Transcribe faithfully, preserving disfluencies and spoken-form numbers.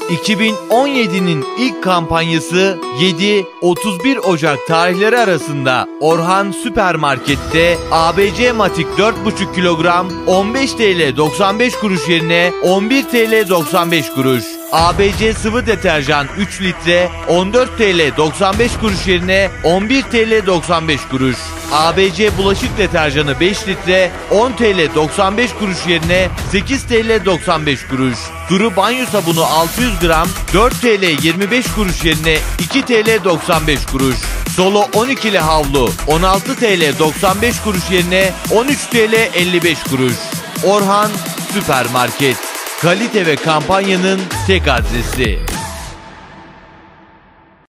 iki bin on yedi'nin ilk kampanyası yedi otuz bir Ocak tarihleri arasında Orhan Süpermarket'te A B C Matik dört buçuk kilogram on beş TL doksan beş kuruş yerine on bir TL doksan beş kuruş. A B C sıvı deterjan üç litre on dört TL doksan beş kuruş yerine on bir TL doksan beş kuruş. A B C bulaşık deterjanı beş litre on TL doksan beş kuruş yerine sekiz TL doksan beş kuruş. Duru banyo sabunu altı yüz gram dört TL yirmi beş kuruş yerine iki TL doksan beş kuruş. Solo on ikili havlu on altı TL doksan beş kuruş yerine on üç TL elli beş kuruş. Orhan Süpermarket. Kalite ve kampanyanın tek adresi.